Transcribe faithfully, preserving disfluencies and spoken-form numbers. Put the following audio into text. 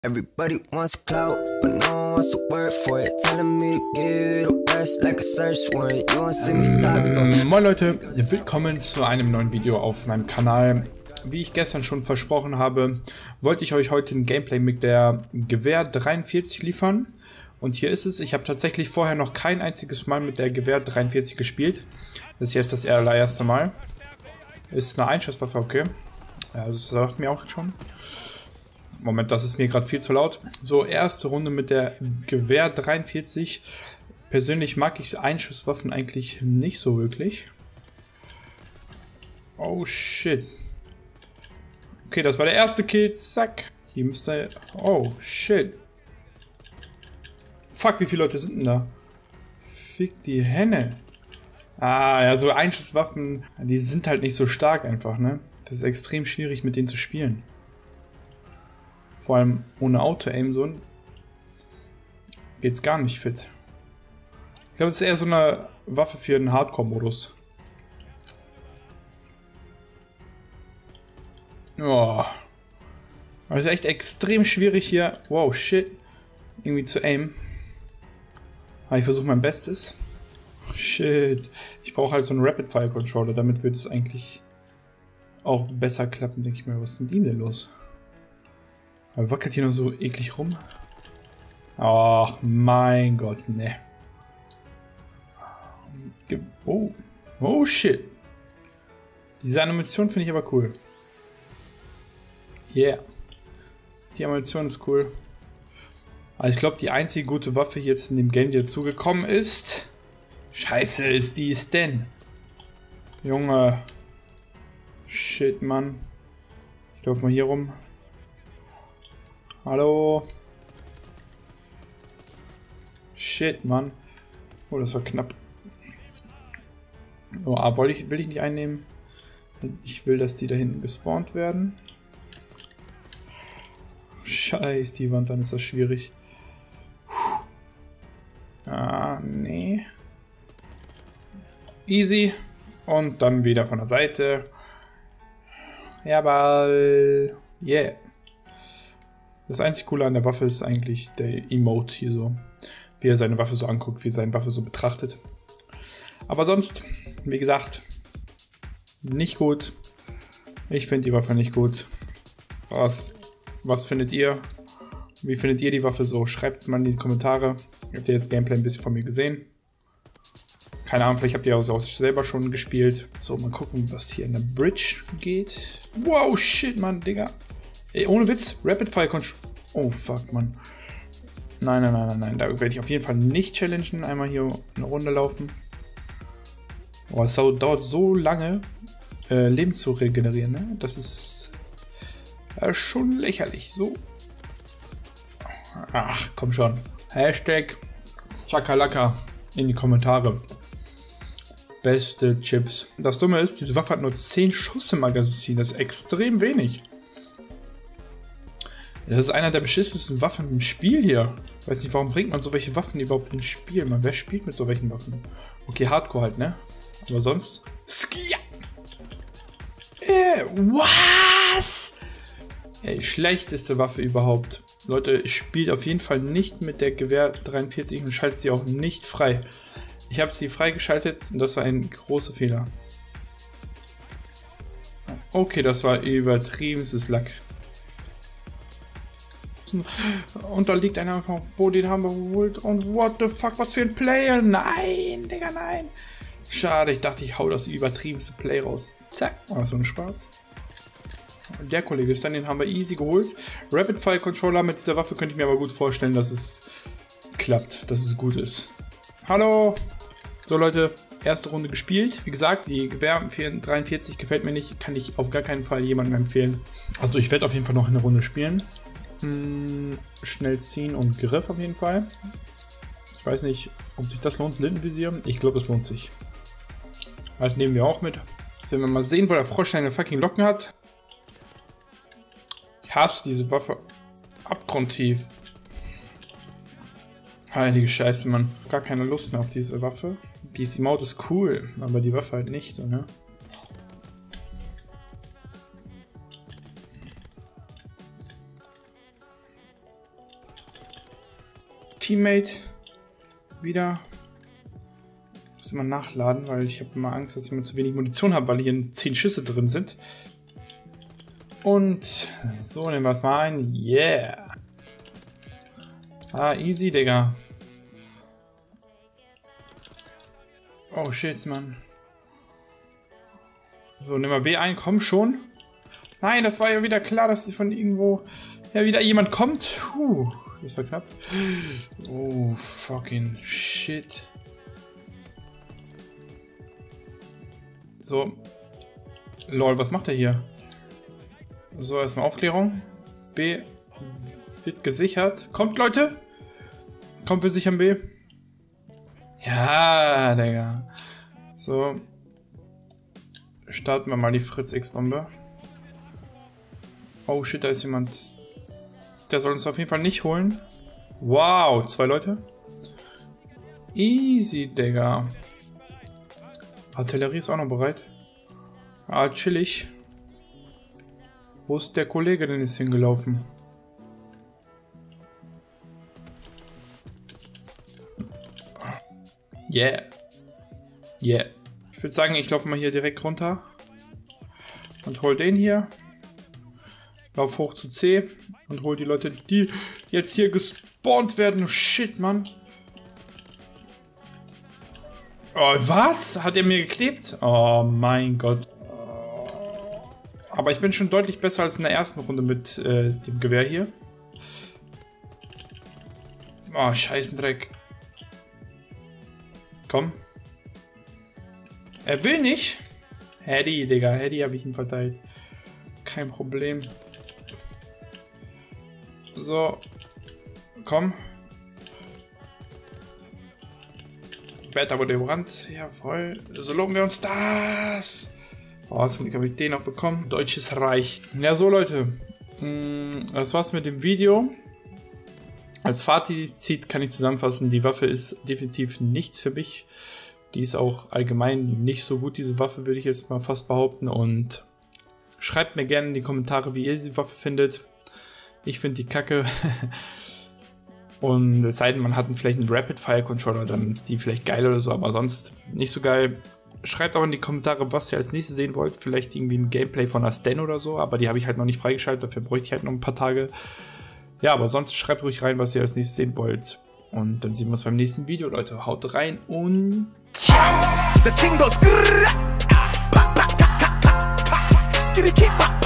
Everybody wants clout, but no one wants to work for it. Telling me to give it a rest like a search warrant. You won't see me stop. Ähm, moin Leute, willkommen zu einem neuen Video auf meinem Kanal. Wie ich gestern schon versprochen habe, wollte ich euch heute ein Gameplay mit der Gewehr dreiundvierzig liefern. Und hier ist es. Ich habe tatsächlich vorher noch kein einziges Mal mit der Gewehr dreiundvierzig gespielt. Das ist jetzt das allererste Mal. Ist eine Einschusswaffe, okay. Ja, das sagt mir auch schon. Moment, das ist mir gerade viel zu laut. So, erste Runde mit der Gewehr dreiundvierzig. Persönlich mag ich Einschusswaffen eigentlich nicht so wirklich. Oh shit. Okay, das war der erste Kill. Zack. Hier müsste... Oh shit. Fuck, wie viele Leute sind denn da? Fick die Henne. Ah, ja, so Einschusswaffen, die sind halt nicht so stark einfach, ne? Das ist extrem schwierig, mit denen zu spielen. Vor allem ohne Auto-Aim so geht's gar nicht fit. Ich glaube, es ist eher so eine Waffe für den Hardcore-Modus. Oh. Aber es ist echt extrem schwierig hier. Wow, shit. Irgendwie zu aimen. Aber ich versuche mein Bestes. Shit. Ich brauche halt so einen Rapid-Fire-Controller. Damit wird es eigentlich auch besser klappen, denke ich mal. Was ist mit ihm denn los? Er wackelt hier nur so eklig rum. Ach mein Gott, ne. Oh, oh shit. Diese Animation finde ich aber cool. Yeah. Die Animation ist cool. Also ich glaube, die einzige gute Waffe jetzt in dem Game, die dazugekommen ist. Scheiße, ist die es denn? Junge. Shit, Mann. Ich laufe mal hier rum. Hallo. Shit, Mann. Oh, das war knapp. Oh, ah, wollte ich, will ich nicht einnehmen. Ich will, dass die da hinten gespawnt werden. Scheiß, die Wand, dann ist das schwierig. Ah, nee. Easy. Und dann wieder von der Seite. Jawohl. Yeah. Das einzig Coole an der Waffe ist eigentlich der Emote hier so. Wie er seine Waffe so anguckt, wie er seine Waffe so betrachtet. Aber sonst, wie gesagt, nicht gut. Ich finde die Waffe nicht gut. Was, was findet ihr? Wie findet ihr die Waffe so? Schreibt es mal in die Kommentare. Habt ihr jetzt Gameplay ein bisschen von mir gesehen? Keine Ahnung, vielleicht habt ihr auch selber schon gespielt. So, mal gucken, was hier in der Bridge geht. Wow, shit, Mann, Digga. Ey, ohne Witz, Rapid Fire Control. Oh, fuck, Mann. Nein, nein, nein, nein, nein. Da werde ich auf jeden Fall nicht challengen. Einmal hier eine Runde laufen. Boah, es dauert so lange, äh, Leben zu regenerieren, ne? Das ist äh, schon lächerlich. So. Ach, komm schon. Hashtag Chakalaka in die Kommentare. Beste Chips. Das Dumme ist, diese Waffe hat nur zehn Schuss im Magazin. Das ist extrem wenig. Das ist einer der beschissensten Waffen im Spiel hier. Ich weiß nicht, warum bringt man so welche Waffen überhaupt ins Spiel? Man, wer spielt mit so welchen Waffen? Okay, Hardcore halt, ne? Aber sonst... Skia! Äh, was? Ey, schlechteste Waffe überhaupt. Leute, spielt auf jeden Fall nicht mit der Gewehr dreiundvierzig und schaltet sie auch nicht frei. Ich habe sie freigeschaltet und das war ein großer Fehler. Okay, das war übertriebenstes Lack. Und da liegt einer einfach, wo den haben wir geholt. Und what the fuck, was für ein Player. Nein, Digga, nein. Schade, ich dachte, ich hau das übertriebenste Play raus. Zack, war so ein Spaß. Der Kollege ist dann, den haben wir easy geholt. Rapid Fire Controller mit dieser Waffe könnte ich mir aber gut vorstellen, dass es klappt, dass es gut ist. Hallo. So Leute, erste Runde gespielt. Wie gesagt, die Gewehr dreiundvierzig gefällt mir nicht. Kann ich auf gar keinen Fall jemandem empfehlen. Also ich werde auf jeden Fall noch eine Runde spielen. Schnell ziehen und Griff auf jeden Fall. Ich weiß nicht, ob sich das lohnt, Blindenvisier. Ich glaube, es lohnt sich. Halt nehmen wir auch mit. Wenn wir mal sehen, wo der Frosch seine fucking Locken hat. Ich hasse diese Waffe abgrundtief. Heilige Scheiße, Mann. Gar keine Lust mehr auf diese Waffe. Die Emote ist cool, aber die Waffe halt nicht so, ne? Teammate wieder. Ich muss immer nachladen, weil ich habe immer Angst, dass ich immer zu wenig Munition habe, weil hier zehn Schüsse drin sind. Und so, nehmen wir es mal ein. Yeah. Ah, easy, Digga. Oh, shit, Mann. So, nimm mal B ein. Komm schon. Nein, das war ja wieder klar, dass von irgendwo ja wieder jemand kommt. Puh, das war knapp. Oh, fucking shit. So. Lol, was macht er hier? So, erstmal Aufklärung. B wird gesichert. Kommt, Leute! Kommt, wir sichern B. Ja, Digga. So. Starten wir mal die Fritz-X-Bombe. Oh shit, da ist jemand. Der soll uns auf jeden Fall nicht holen. Wow, zwei Leute. Easy, Digga. Artillerie ist auch noch bereit. Ah, chillig. Wo ist der Kollege denn jetzt hingelaufen? Yeah. Yeah. Ich würde sagen, ich laufe mal hier direkt runter. Und hol den hier. Lauf hoch zu C. Und hol die Leute, die jetzt hier gespawnt werden. Oh shit, Mann. Oh, was? Hat er mir geklebt? Oh mein Gott. Aber ich bin schon deutlich besser als in der ersten Runde mit äh, dem Gewehr hier. Oh, Scheißendreck. Komm. Er will nicht. Hedy, Digga. Hedy habe ich ihn verteilt. Kein Problem. So. Komm. Beta wurde überrannt. Ja, voll. So loben wir uns das. Oh, zum Glück habe ich den noch bekommen. Deutsches Reich. Ja, so Leute. Das war's mit dem Video. Als Fazit kann ich zusammenfassen, die Waffe ist definitiv nichts für mich. Die ist auch allgemein nicht so gut, diese Waffe, würde ich jetzt mal fast behaupten. Und schreibt mir gerne in die Kommentare, wie ihr diese Waffe findet. Ich finde die kacke. Und es sei denn, man hat vielleicht einen Rapid-Fire-Controller, dann ist die vielleicht geil oder so, aber sonst nicht so geil. Schreibt auch in die Kommentare, was ihr als nächstes sehen wollt. Vielleicht irgendwie ein Gameplay von einer Sten oder so, aber die habe ich halt noch nicht freigeschaltet, dafür bräuchte ich halt noch ein paar Tage. Ja, aber sonst schreibt ruhig rein, was ihr als nächstes sehen wollt. Und dann sehen wir uns beim nächsten Video, Leute. Haut rein und ciao!